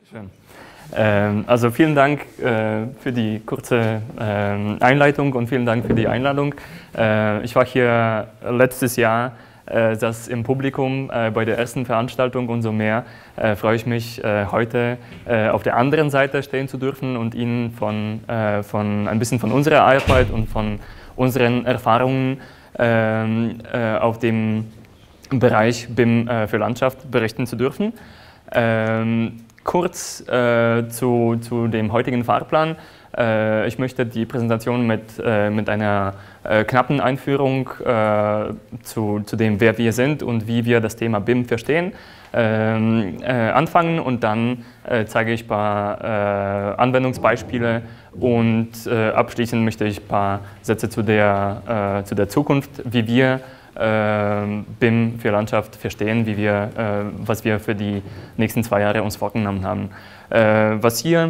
Schön. Also vielen Dank für die kurze Einleitung und vielen Dank für die Einladung. Ich war hier letztes Jahr, das im Publikum bei der ersten Veranstaltung, umso mehr freue ich mich, heute auf der anderen Seite stehen zu dürfen und Ihnen ein bisschen von unserer Arbeit und von unseren Erfahrungen auf dem Bereich BIM für Landschaft berichten zu dürfen. Kurz zu dem heutigen Fahrplan. Ich möchte die Präsentation mit einer knappen Einführung zu dem, wer wir sind und wie wir das Thema BIM verstehen, anfangen, und dann zeige ich ein paar Anwendungsbeispiele und abschließend möchte ich ein paar Sätze zu der Zukunft, wie wir BIM für Landschaft verstehen, was wir für die nächsten 2 Jahre uns vorgenommen haben. Was hier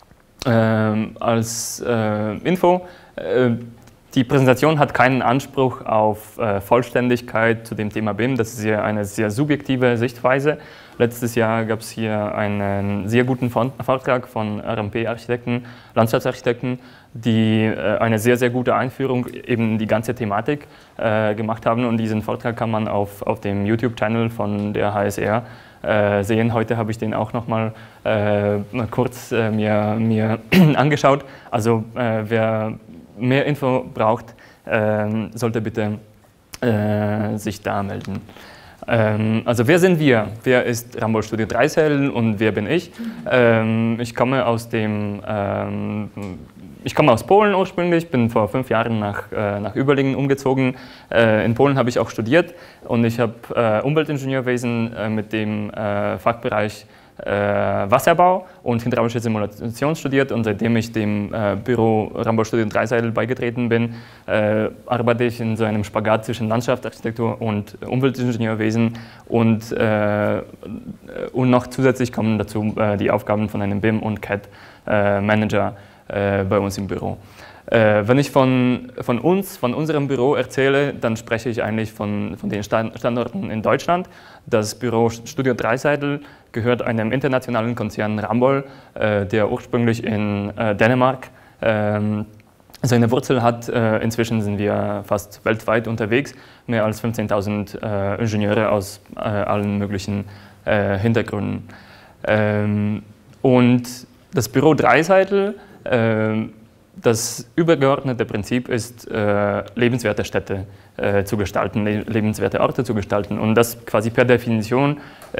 als Info: Die Präsentation hat keinen Anspruch auf Vollständigkeit zu dem Thema BIM. Das ist ja eine sehr subjektive Sichtweise. Letztes Jahr gab es hier einen sehr guten Vortrag von RMP-Architekten, Landschaftsarchitekten, die eine sehr, sehr gute Einführung in die ganze Thematik gemacht haben. Und diesen Vortrag kann man auf dem YouTube-Channel von der HSR sehen. Heute habe ich den auch noch mal kurz mir angeschaut. Also wer mehr Info braucht, sollte bitte sich da melden. Also wer sind wir? Wer ist Ramboll Studio Dreisel und wer bin ich? Ich komme aus Polen ursprünglich, bin vor 5 Jahren nach Überlingen umgezogen. In Polen habe ich auch studiert und ich habe Umweltingenieurwesen mit dem Fachbereich Wasserbau und hydraulische Simulation studiert, und seitdem ich dem Büro Ramboll Studio Dreisel beigetreten bin, arbeite ich in so einem Spagat zwischen Landschaftsarchitektur und Umweltingenieurwesen, und noch zusätzlich kommen dazu die Aufgaben von einem BIM- und CAD-Manager bei uns im Büro. Wenn ich von unserem Büro erzähle, dann spreche ich eigentlich von den Standorten in Deutschland. Das Büro Studio Dreisel gehört einem internationalen Konzern Ramboll, der ursprünglich in Dänemark seine Wurzel hat. Inzwischen sind wir fast weltweit unterwegs, mehr als 15.000 Ingenieure aus allen möglichen Hintergründen. Und das Büro Dreisel, das übergeordnete Prinzip ist, lebenswerte Städte zu gestalten, lebenswerte Orte zu gestalten. Und das quasi per Definition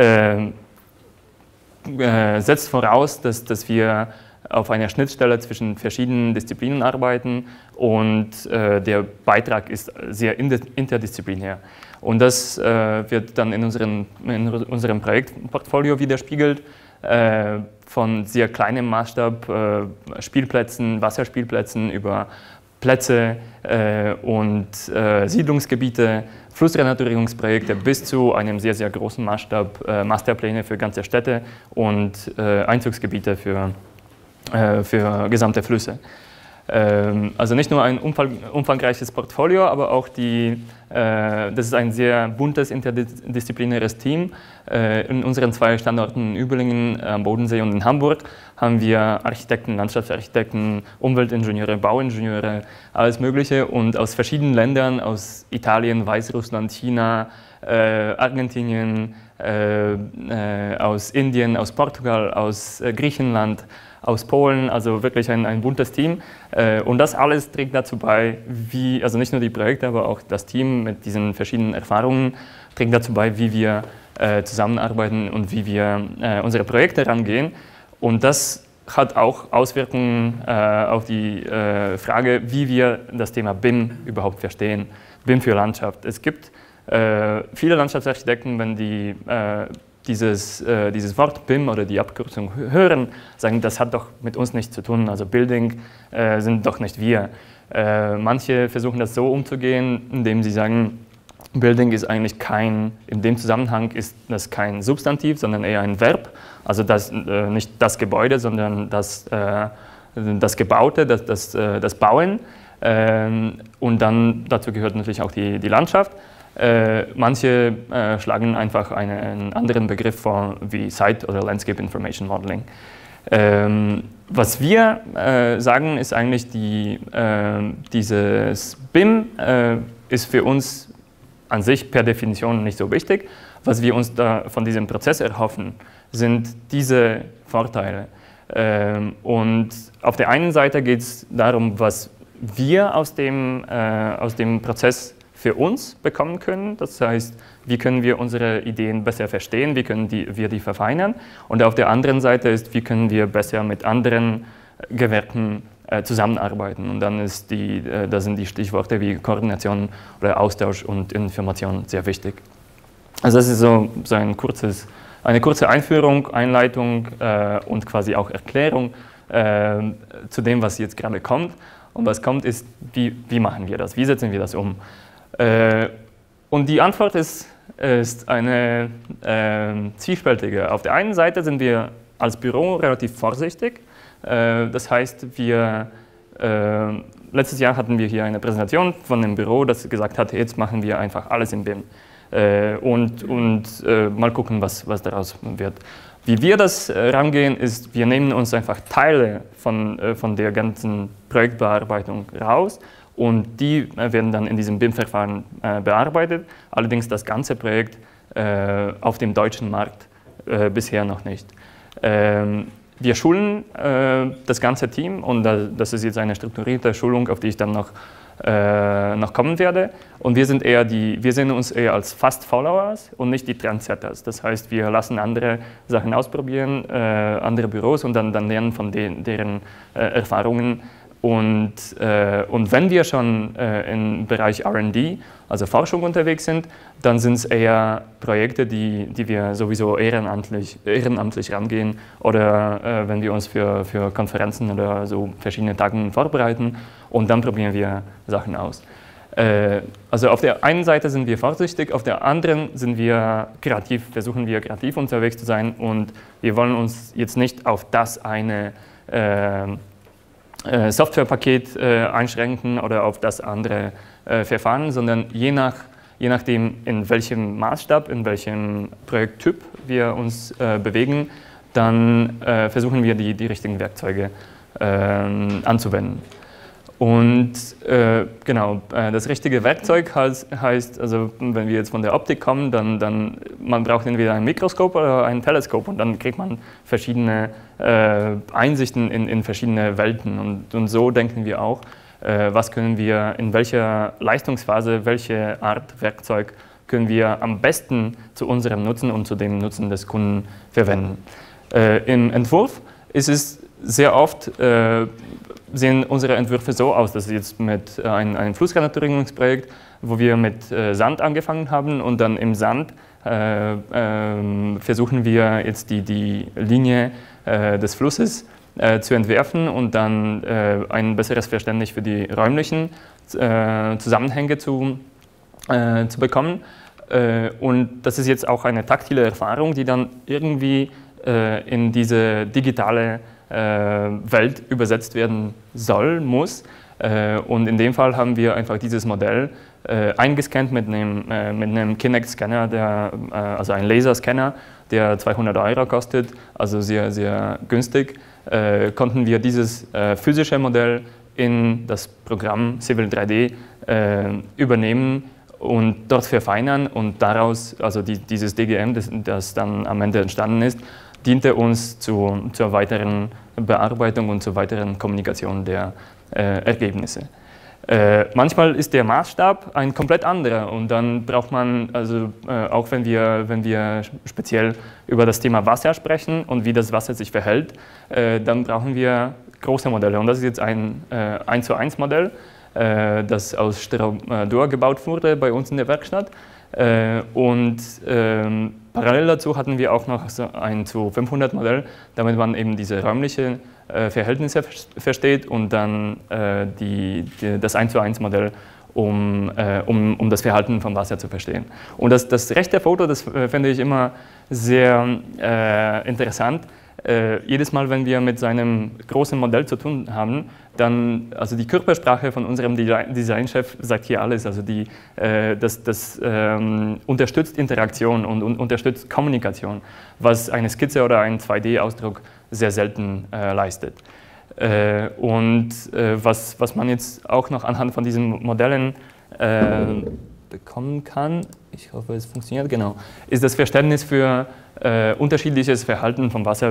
setzt voraus, dass wir auf einer Schnittstelle zwischen verschiedenen Disziplinen arbeiten, und der Beitrag ist sehr interdisziplinär. Und das wird dann in unserem Projektportfolio widerspiegelt. Von sehr kleinem Maßstab, Spielplätzen, Wasserspielplätzen, über Plätze und Siedlungsgebiete, Flussrenaturierungsprojekte bis zu einem sehr, sehr großen Maßstab, Masterpläne für ganze Städte und Einzugsgebiete für gesamte Flüsse. Also nicht nur ein umfangreiches Portfolio, aber auch das ist ein sehr buntes, interdisziplinäres Team. In unseren 2 Standorten in Überlingen am Bodensee und in Hamburg haben wir Architekten, Landschaftsarchitekten, Umweltingenieure, Bauingenieure, alles Mögliche, und aus verschiedenen Ländern, aus Italien, Weißrussland, China, Argentinien, aus Indien, aus Portugal, aus Griechenland, aus Polen, also wirklich ein buntes Team. Und das alles trägt dazu bei, also nicht nur die Projekte, aber auch das Team mit diesen verschiedenen Erfahrungen trägt dazu bei, wie wir zusammenarbeiten und wie wir unsere Projekte rangehen. Und das hat auch Auswirkungen auf die Frage, wie wir das Thema BIM überhaupt verstehen, BIM für Landschaft. Es gibt viele Landschaftsarchitekten, wenn die dieses Wort BIM oder die Abkürzung hören, sagen, das hat doch mit uns nichts zu tun, also Building sind doch nicht wir. Manche versuchen das so umzugehen, indem sie sagen, Building ist eigentlich in dem Zusammenhang ist das kein Substantiv, sondern eher ein Verb, also nicht das Gebäude, sondern das Gebaute, das Bauen, und dann dazu gehört natürlich auch die Landschaft. Manche schlagen einfach einen anderen Begriff vor, wie Site oder Landscape Information Modeling. Was wir sagen, ist eigentlich, dieses BIM ist für uns an sich per Definition nicht so wichtig. Was wir uns da von diesem Prozess erhoffen, sind diese Vorteile. Und auf der einen Seite geht es darum, was wir aus dem Prozess für uns bekommen können. Das heißt, wie können wir unsere Ideen besser verstehen, wie können wir die verfeinern. Und auf der anderen Seite ist, wie können wir besser mit anderen Gewerken zusammenarbeiten. Und dann da sind die Stichworte wie Koordination oder Austausch und Information sehr wichtig. Also das ist so eine kurze Einführung, Einleitung und quasi auch Erklärung zu dem, was jetzt gerade kommt. Und was kommt ist, wie machen wir das, wie setzen wir das um? Und die Antwort ist eine zwiespältige. Auf der einen Seite sind wir als Büro relativ vorsichtig. Das heißt, letztes Jahr hatten wir hier eine Präsentation von einem Büro, das gesagt hat, jetzt machen wir einfach alles im BIM und mal gucken, was daraus wird. Wie wir das rangehen, ist, wir nehmen uns einfach Teile von der ganzen Projektbearbeitung raus und die werden dann in diesem BIM-Verfahren bearbeitet, allerdings das ganze Projekt auf dem deutschen Markt bisher noch nicht. Wir schulen das ganze Team und das ist jetzt eine strukturierte Schulung, auf die ich dann noch kommen werde. Und wir sehen uns eher als Fast-Followers und nicht die Trendsetters. Das heißt, wir lassen andere Sachen ausprobieren, andere Büros und dann lernen von deren Erfahrungen. Und wenn wir schon im Bereich R&D, also Forschung unterwegs sind, dann sind es eher Projekte, die wir sowieso ehrenamtlich rangehen oder wenn wir uns für Konferenzen oder so verschiedene Tage vorbereiten und dann probieren wir Sachen aus. Also auf der einen Seite sind wir vorsichtig, auf der anderen versuchen wir kreativ unterwegs zu sein und wir wollen uns jetzt nicht auf das eine Softwarepaket einschränken oder auf das andere Verfahren, sondern je nachdem, in welchem Maßstab, in welchem Projekttyp wir uns bewegen, dann versuchen wir die richtigen Werkzeuge anzuwenden. Und genau, das richtige Werkzeug heißt, also wenn wir jetzt von der Optik kommen, dann man braucht entweder ein Mikroskop oder ein Teleskop und dann kriegt man verschiedene Einsichten in verschiedene Welten und so denken wir auch, was können wir in welcher Leistungsphase, welche Art Werkzeug können wir am besten zu unserem Nutzen und zu dem Nutzen des Kunden verwenden. Im Entwurf ist es sehr oft sehen unsere Entwürfe so aus, dass jetzt mit einem Flussrenaturierungsprojekt, wo wir mit Sand angefangen haben und dann im Sand versuchen wir jetzt die Linie des Flusses zu entwerfen und dann ein besseres Verständnis für die räumlichen Zusammenhänge zu bekommen. Und das ist jetzt auch eine taktile Erfahrung, die dann irgendwie in diese digitale Welt übersetzt werden muss. Und in dem Fall haben wir einfach dieses Modell eingescannt mit einem Kinect-Scanner, also ein Laserscanner, der 200 € kostet, also sehr, sehr günstig, konnten wir dieses physische Modell in das Programm Civil 3D übernehmen und dort verfeinern und daraus, also dieses DGM, das dann am Ende entstanden ist, diente uns zur weiteren Bearbeitung und zur weiteren Kommunikation der Ergebnisse. Manchmal ist der Maßstab ein komplett anderer und dann braucht man, also auch wenn wir speziell über das Thema Wasser sprechen und wie das Wasser sich verhält, dann brauchen wir große Modelle und das ist jetzt ein 1:1 Modell, das aus Styrodor gebaut wurde bei uns in der Werkstatt. Und parallel dazu hatten wir auch noch so ein 2:500 Modell, damit man eben diese räumlichen Verhältnisse versteht und dann das 1:1 Modell, um das Verhalten vom Wasser zu verstehen. Und das rechte Foto, das finde ich immer sehr interessant. jedes Mal, wenn wir mit seinem großen Modell zu tun haben, dann, also die Körpersprache von unserem Designchef sagt hier alles. Also das unterstützt Interaktion und unterstützt Kommunikation, was eine Skizze oder ein 2D-Ausdruck sehr selten leistet. Was man jetzt auch noch anhand von diesen Modellen bekommen kann, ich hoffe, es funktioniert, genau, ist das Verständnis für unterschiedliches Verhalten vom Wasser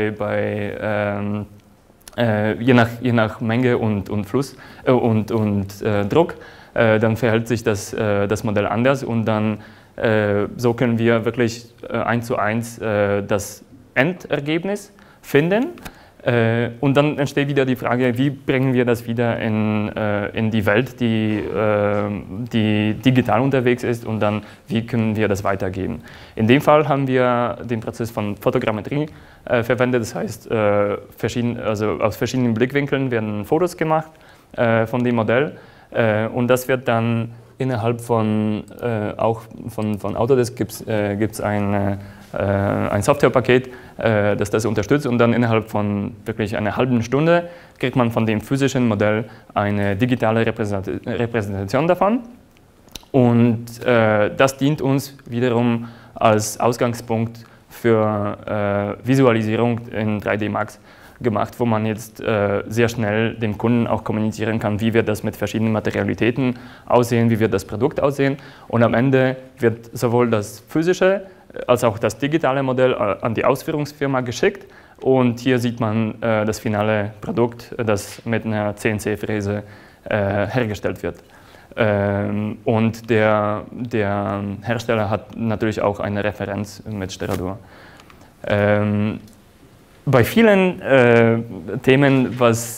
je nach Menge und Fluss und Druck. Dann verhält sich das Modell anders und dann so können wir wirklich 1:1 das Endergebnis finden. Und dann entsteht wieder die Frage, wie bringen wir das wieder in die Welt, die digital unterwegs ist, und dann, wie können wir das weitergeben. In dem Fall haben wir den Prozess von Fotogrammetrie verwendet, das heißt, aus verschiedenen Blickwinkeln werden Fotos gemacht von dem Modell, und das wird dann innerhalb von Autodesk gibt es ein Softwarepaket, das unterstützt, und dann innerhalb von wirklich einer halben Stunde kriegt man von dem physischen Modell eine digitale Repräsentation davon. Und das dient uns wiederum als Ausgangspunkt für Visualisierung in 3D Max gemacht, wo man jetzt sehr schnell dem Kunden auch kommunizieren kann, wie wird das mit verschiedenen Materialitäten aussehen, wie wird das Produkt aussehen. Und am Ende wird sowohl das physische als auch das digitale Modell an die Ausführungsfirma geschickt, und hier sieht man das finale Produkt, das mit einer CNC-Fräse hergestellt wird. Und der Hersteller hat natürlich auch eine Referenz mit Steradur. Bei vielen Themen,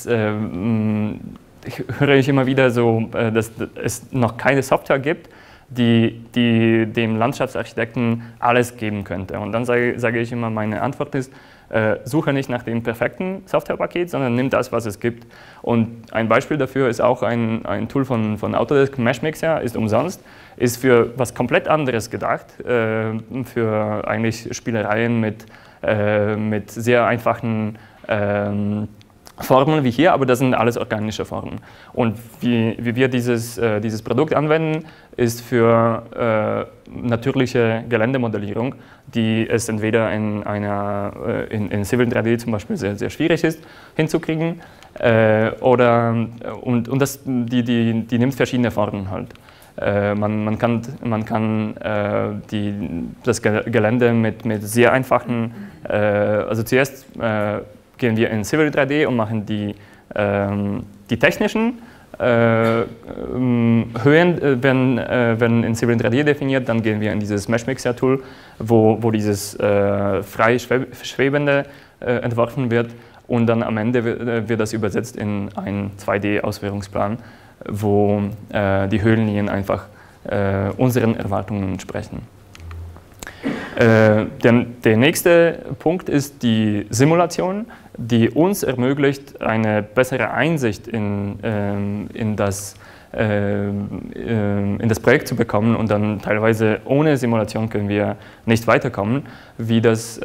höre ich immer wieder so, dass es noch keine Software gibt, die dem Landschaftsarchitekten alles geben könnte. Und dann sage ich immer, meine Antwort ist, suche nicht nach dem perfekten Softwarepaket, sondern nimm das, was es gibt. Und ein Beispiel dafür ist auch ein Tool von Autodesk, Meshmixer, ist umsonst, ist für was komplett anderes gedacht, für eigentlich Spielereien mit sehr einfachen Formen wie hier, aber das sind alles organische Formen. Und wie wir dieses Produkt anwenden, ist für natürliche Geländemodellierung, die es entweder in Civil 3D zum Beispiel sehr, sehr schwierig ist hinzukriegen, die nimmt verschiedene Formen halt. Man kann das Gelände mit sehr einfachen, also zuerst gehen wir in Civil 3D und machen die technischen Höhen werden in Civil 3D definiert, dann gehen wir in dieses Meshmixer-Tool, wo dieses frei Schwebende entworfen wird, und dann am Ende wird das übersetzt in einen 2D-Ausführungsplan, wo die Höhenlinien einfach unseren Erwartungen entsprechen. Der nächste Punkt ist die Simulation, die uns ermöglicht, eine bessere Einsicht in das Projekt zu bekommen, und dann teilweise ohne Simulation können wir nicht weiterkommen, wo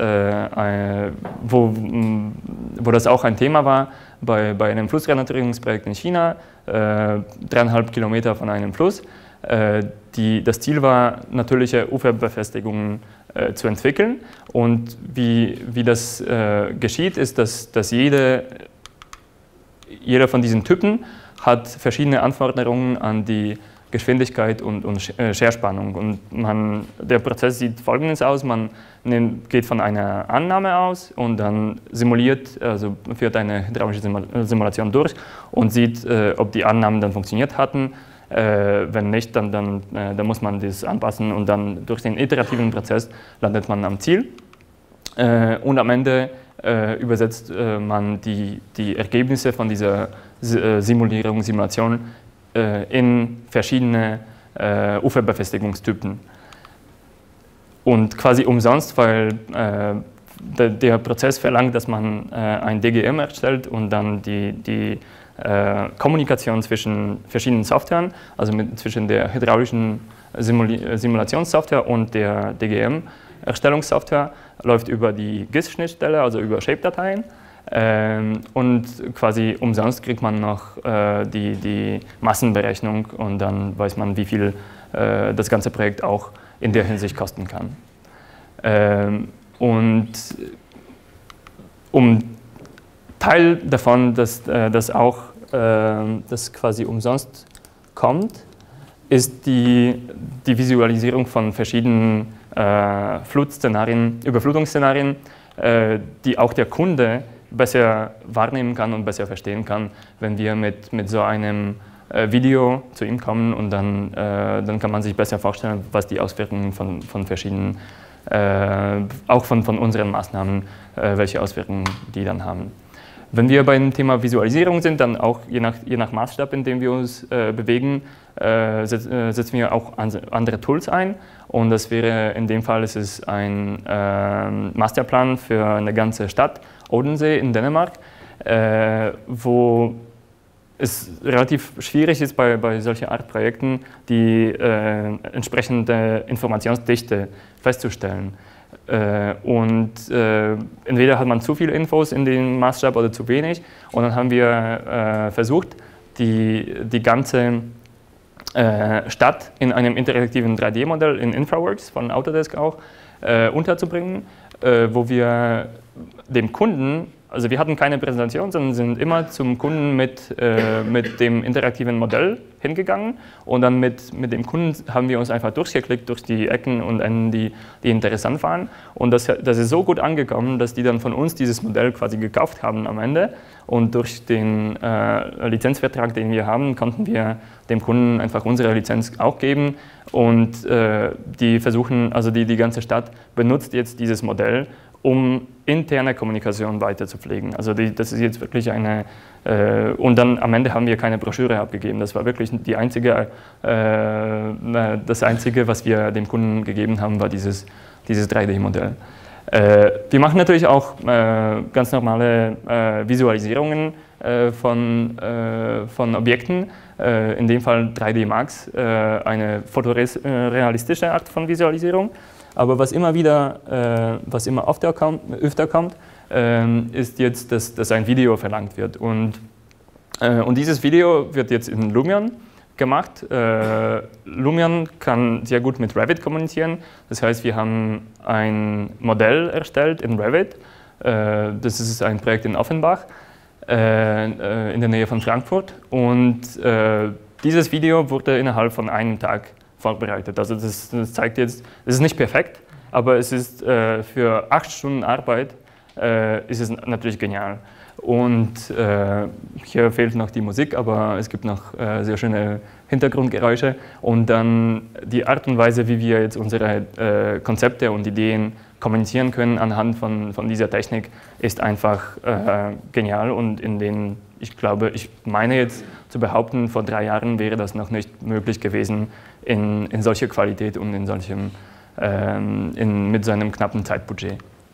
das auch ein Thema war bei einem Flussrenaturierungsprojekt in China, 3,5 Kilometer von einem Fluss. Das Ziel war, natürliche Uferbefestigungen zu entwickeln, und wie das geschieht, ist, dass jeder von diesen Typen hat verschiedene Anforderungen an die Geschwindigkeit und Scherspannung. Und der Prozess sieht folgendes aus: Man geht von einer Annahme aus und dann führt eine hydraulische Simulation durch und sieht, ob die Annahmen dann funktioniert hatten. Wenn nicht, dann muss man das anpassen, und dann durch den iterativen Prozess landet man am Ziel. Und am Ende übersetzt man die Ergebnisse von dieser Simulation in verschiedene Uferbefestigungstypen. Und quasi umsonst, weil der Prozess verlangt, dass man ein DGM erstellt und dann die Kommunikation zwischen verschiedenen Softwaren, also zwischen der hydraulischen Simulationssoftware und der DGM, Erstellungssoftware läuft über die GIS-Schnittstelle, also über Shape-Dateien. Und quasi umsonst kriegt man noch die Massenberechnung und dann weiß man, wie viel das ganze Projekt auch in der Hinsicht kosten kann. Und um Teil davon, dass das quasi umsonst kommt, ist die Visualisierung von verschiedenen Überflutungsszenarien, die auch der Kunde besser wahrnehmen kann und besser verstehen kann, wenn wir mit so einem Video zu ihm kommen und dann kann man sich besser vorstellen, was die Auswirkungen von verschiedenen, auch von unseren Maßnahmen, welche Auswirkungen die dann haben. Wenn wir beim Thema Visualisierung sind, dann auch je nach Maßstab, in dem wir uns bewegen, setzen wir auch andere Tools ein. Und das wäre in dem Fall, ist es ein Masterplan für eine ganze Stadt, Odense in Dänemark, wo es relativ schwierig ist, bei solchen Art Projekten die entsprechende Informationsdichte festzustellen. Entweder hat man zu viele Infos in den Maßstab oder zu wenig. Und dann haben wir versucht, die ganze Stadt in einem interaktiven 3D-Modell in Infraworks von Autodesk auch unterzubringen, wo wir dem Kunden, also wir hatten keine Präsentation, sondern sind immer zum Kunden mit dem interaktiven Modell hingegangen und dann mit dem Kunden haben wir uns einfach durchgeklickt durch die Ecken und Enden, die interessant waren. Und das ist so gut angekommen, dass die dann von uns dieses Modell quasi gekauft haben am Ende. Und durch den Lizenzvertrag, den wir haben, konnten wir dem Kunden einfach unsere Lizenz auch geben. Und die versuchen, also die ganze Stadt benutzt jetzt dieses Modell, um interne Kommunikation weiter zu pflegen. Also das ist jetzt wirklich eine, und dann am Ende haben wir keine Broschüre abgegeben. Das war wirklich das Einzige, was wir dem Kunden gegeben haben, war dieses 3D-Modell. Wir machen natürlich auch ganz normale Visualisierungen von Objekten, in dem Fall 3D Max, eine fotorealistische Art von Visualisierung. Aber was immer öfter kommt, ist jetzt, dass ein Video verlangt wird. Und dieses Video wird jetzt in Lumion gemacht. Lumion kann sehr gut mit Revit kommunizieren. Das heißt, wir haben ein Modell erstellt in Revit. Das ist ein Projekt in Offenbach, in der Nähe von Frankfurt. Und dieses Video wurde innerhalb von einem Tag vorbereitet. Also das zeigt jetzt, es ist nicht perfekt, aber es ist für 8 Stunden Arbeit ist es natürlich genial. Und hier fehlt noch die Musik, aber es gibt noch sehr schöne Hintergrundgeräusche. Und dann die Art und Weise, wie wir jetzt unsere Konzepte und Ideen kommunizieren können anhand von dieser Technik, ist einfach genial. Und ich meine jetzt zu behaupten, vor 3 Jahren wäre das noch nicht möglich gewesen in solcher Qualität und mit so einem knappen Zeitbudget.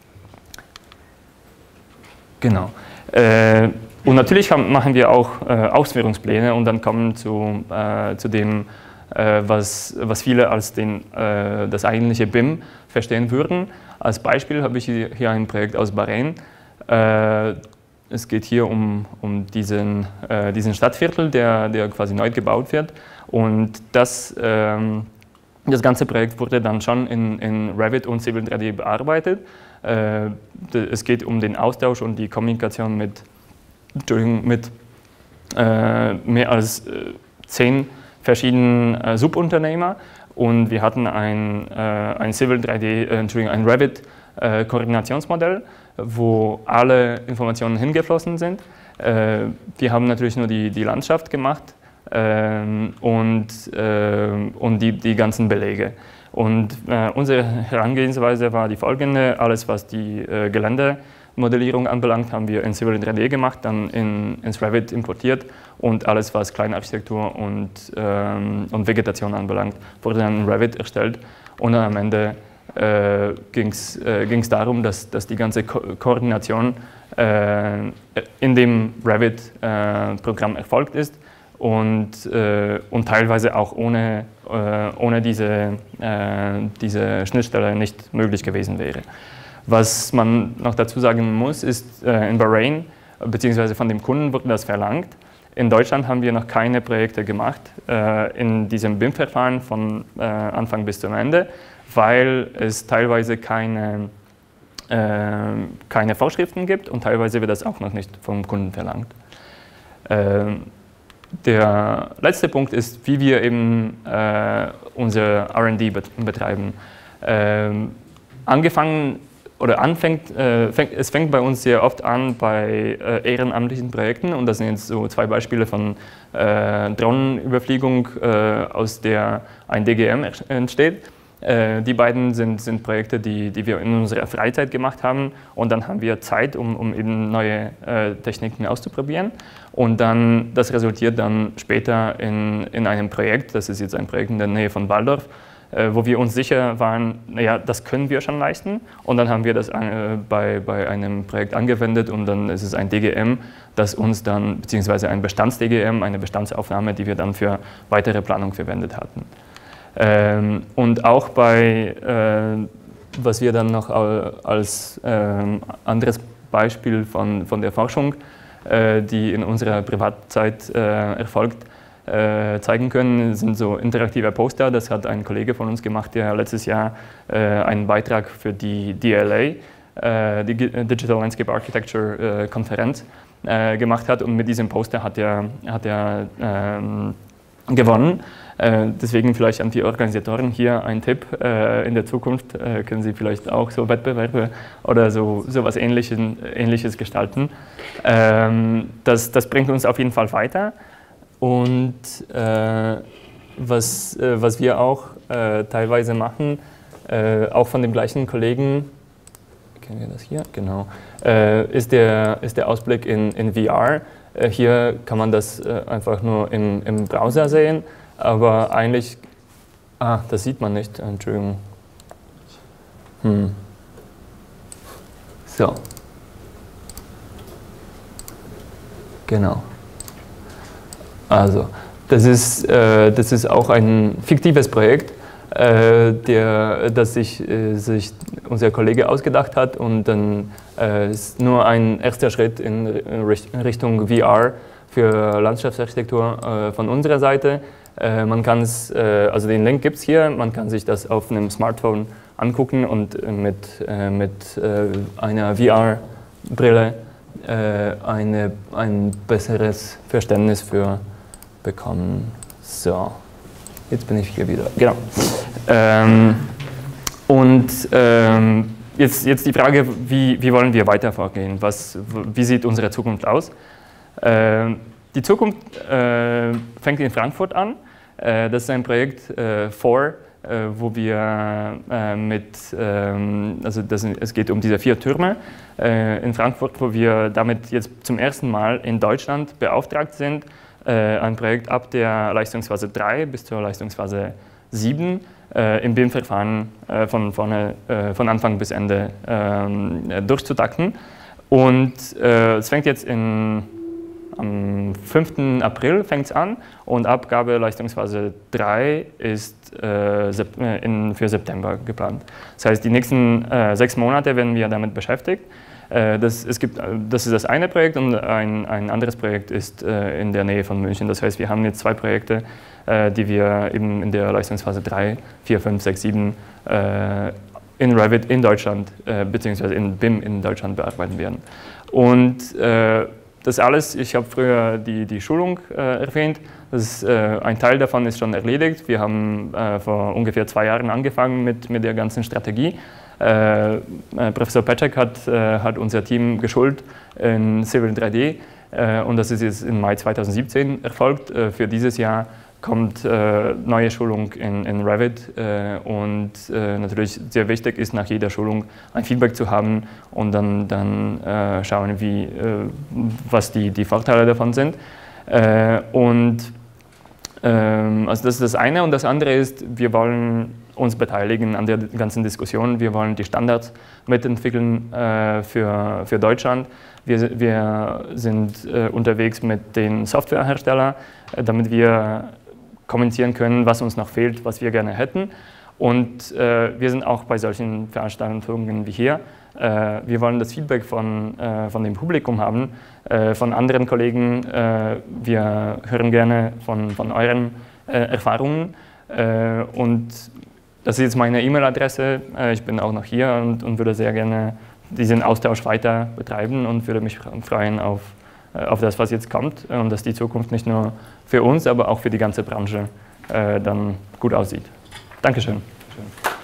Genau. Und natürlich machen wir auch Ausführungspläne und dann kommen zu dem, was viele als das eigentliche BIM verstehen würden. Als Beispiel habe ich hier ein Projekt aus Bahrain. Es geht hier um diesen Stadtviertel, der quasi neu gebaut wird. Und das ganze Projekt wurde dann schon in Revit und Civil 3D bearbeitet. Es geht um den Austausch und die Kommunikation mit mehr als 10 verschiedenen Subunternehmer. Und wir hatten ein Revit Koordinationsmodell, wo alle Informationen hingeflossen sind. Wir haben natürlich nur die Landschaft gemacht und die ganzen Belege. Und unsere Herangehensweise war die folgende: Alles, was die Geländemodellierung anbelangt, haben wir in Civil 3D gemacht, dann ins Revit importiert, und alles, was Kleinarchitektur und Vegetation anbelangt, wurde dann in Revit erstellt. Und dann am Ende ging es darum, dass die ganze Koordination in dem Revit-Programm erfolgt ist und teilweise auch ohne diese Schnittstelle nicht möglich gewesen wäre. Was man noch dazu sagen muss, ist, in Bahrain, beziehungsweise von dem Kunden wurde das verlangt. In Deutschland haben wir noch keine Projekte gemacht in diesem BIM-Verfahren von Anfang bis zum Ende, weil es teilweise keine Vorschriften gibt und teilweise wird das auch noch nicht vom Kunden verlangt. Der letzte Punkt ist, wie wir eben unser R&D betreiben. Es fängt bei uns sehr oft an bei ehrenamtlichen Projekten und das sind jetzt so zwei Beispiele von Drohnenüberfliegung, aus der ein DGM entsteht. Die beiden sind Projekte, die wir in unserer Freizeit gemacht haben und dann haben wir Zeit, um eben neue Techniken auszuprobieren und dann das resultiert dann später in einem Projekt, das ist jetzt ein Projekt in der Nähe von Walldorf, wo wir uns sicher waren, naja, das können wir schon leisten und dann haben wir das bei einem Projekt angewendet und dann ist es ein DGM, das uns dann, beziehungsweise ein Bestands-DGM, eine Bestandsaufnahme, die wir dann für weitere Planung verwendet hatten. Und auch was wir dann noch als anderes Beispiel von der Forschung, die in unserer Privatzeit erfolgt, zeigen können, sind so interaktive Poster. Das hat ein Kollege von uns gemacht, der letztes Jahr einen Beitrag für die DLA, die Digital Landscape Architecture Konferenz, gemacht hat und mit diesem Poster hat er gewonnen. Deswegen vielleicht an die Organisatoren hier ein Tipp. In der Zukunft können Sie vielleicht auch so Wettbewerbe oder so was Ähnliches gestalten. Das bringt uns auf jeden Fall weiter. Und was wir auch teilweise machen, auch von dem gleichen Kollegen, kennen wir das hier? Genau, ist der Ausblick in VR. Hier kann man das einfach nur im Browser sehen, aber eigentlich, das sieht man nicht, Entschuldigung. So. Genau. Also, das ist auch ein fiktives Projekt, das sich unser Kollege ausgedacht hat und dann ist nur ein erster Schritt in Richtung VR für Landschaftsarchitektur von unserer Seite. Man kann es, also den Link gibt es hier, man kann sich das auf einem Smartphone angucken und mit einer VR-Brille ein besseres Verständnis für bekommen. So, jetzt bin ich hier wieder. Genau. Jetzt die Frage, wie wollen wir weiter vorgehen? Wie sieht unsere Zukunft aus? Die Zukunft fängt in Frankfurt an. Das ist ein Projekt wo wir es geht um diese 4 Türme in Frankfurt, wo wir damit jetzt zum ersten Mal in Deutschland beauftragt sind, ein Projekt ab der Leistungsphase 3 bis zur Leistungsphase 7 im BIM-Verfahren von Anfang bis Ende durchzutakten. Und es fängt jetzt am 5. April fängt es an und Abgabe Leistungsphase 3 ist für September geplant. Das heißt, die nächsten 6 Monate werden wir damit beschäftigt. Das ist das eine Projekt und ein anderes Projekt ist in der Nähe von München. Das heißt, wir haben jetzt 2 Projekte, die wir eben in der Leistungsphase 3, 4, 5, 6, 7 in Revit in Deutschland beziehungsweise in BIM in Deutschland bearbeiten werden. Und das alles, ich habe früher die Schulung erwähnt, ein Teil davon ist schon erledigt. Wir haben vor ungefähr 2 Jahren angefangen mit der ganzen Strategie. Professor Petschek hat unser Team geschult in Civil 3D und das ist jetzt im Mai 2017 erfolgt. Für dieses Jahr kommt neue Schulung in Revit und natürlich sehr wichtig ist, nach jeder Schulung ein Feedback zu haben und dann schauen, was die Vorteile davon sind. Also das ist das eine und das andere ist, wir wollen uns beteiligen an der ganzen Diskussion. Wir wollen die Standards mitentwickeln für Deutschland. Wir sind unterwegs mit den Softwareherstellern, damit wir kommunizieren können, was uns noch fehlt, was wir gerne hätten. Und wir sind auch bei solchen Veranstaltungen wie hier. Wir wollen das Feedback von dem Publikum haben, von anderen Kollegen. Wir hören gerne von euren Erfahrungen. Und das ist jetzt meine E-Mail-Adresse. Ich bin auch noch hier und würde sehr gerne diesen Austausch weiter betreiben und würde mich freuen auf das, was jetzt kommt und dass die Zukunft nicht nur für uns, aber auch für die ganze Branche dann gut aussieht. Dankeschön.